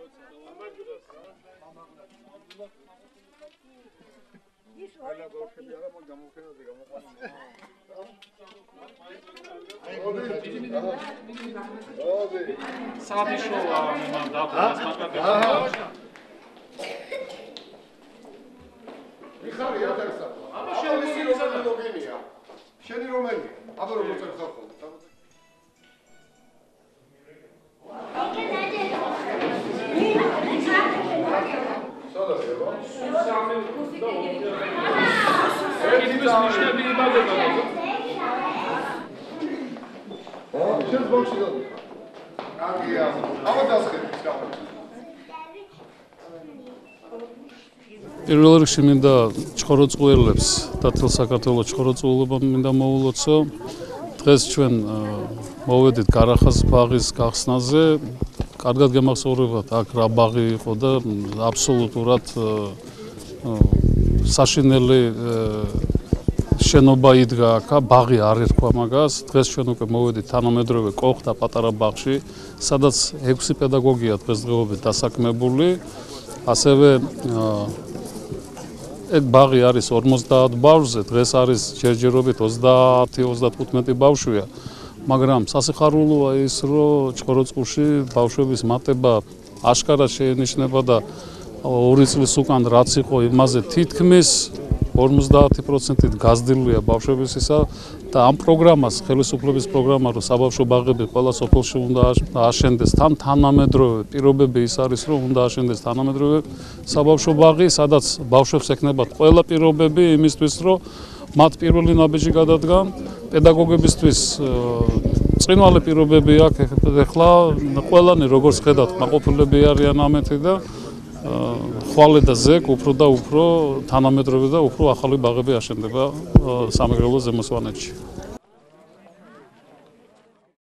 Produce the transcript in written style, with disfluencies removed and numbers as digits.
შენი რომელი? აბა როგორ წერხავ? პირველ რიგში მინდა ჩხოროწყუელებს და თელ საქართველოს ჩხოროწყუელებამ მინდა მოულოცო. დღეს ჩვენ მოვედით გარახას ბაღის გახსნაზე. კარგად გემახსოვრებათ, აქ რა ბაღი იყო და აბსოლუტურად საშინელი შენობა იდგა აქ, ბაღი არ ერქვა მაგას. დღეს ჩვენ უკვე მოვედით თანამედროვე კოხთა პატარა ბაღში, სადაც 6 პედაგოგია დღესდღეობით დასაქმებული. ასევე ეგ ბაღი არის 50 ბავშვზე, დღეს არის ჯერჯერობით 30-35 ბავშვია. მაგრამ სასიხარულოა ის, რომ ჩხოროწყუში ბავშვების მატება აშკარად შეენიშნება და 2 წლის უკან რაც იყო იმაზე თითქმის 50%-ით გაზრდილია ბავშვების ისა და ამ პროგრამას, ხელისუფლების პროგრამა, რომ საბავშვო ბაღები ყველა სოფელში უნდა აშენდეს, თან თანამედროვე პირობები ის არის, რომ უნდა აშენდეს თანამედროვე საბავშვო ბაღი, სადაც ბავშვებს ექნებათ ყველა პირობები იმისთვის, რომ მათ პირველი ნაბიჯი გადადგან, პედაგოგებისთვის წინვალე პირობები აქვს ეხლა ყველანი როგორც ხედავთ, კმაყოფილები არიან ამეთი და ხვალე და ზეკ უფრო და უფრო თანამედროვე და უფრო ახალი ბაღები აშენდება სამეგრელოს ზემო სვანეთში.